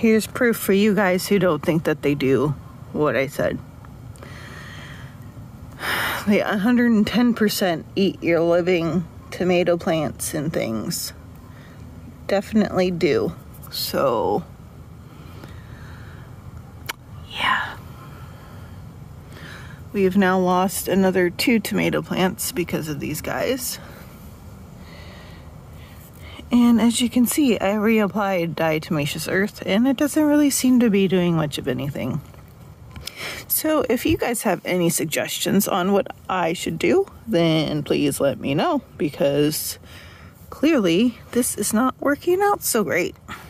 here's proof for you guys who don't think that they do what I said. They 110% eat your living tomato plants and things. Definitely do. So, yeah. We have now lost another 2 tomato plants because of these guys. And as you can see, I reapplied diatomaceous earth, and it doesn't really seem to be doing much of anything. So if you guys have any suggestions on what I should do, then please let me know, because clearly this is not working out so great.